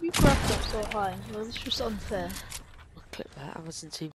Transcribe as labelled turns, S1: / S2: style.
S1: you grabbed that so high? Well, it's just unfair.
S2: I'll clip that. I wasn't too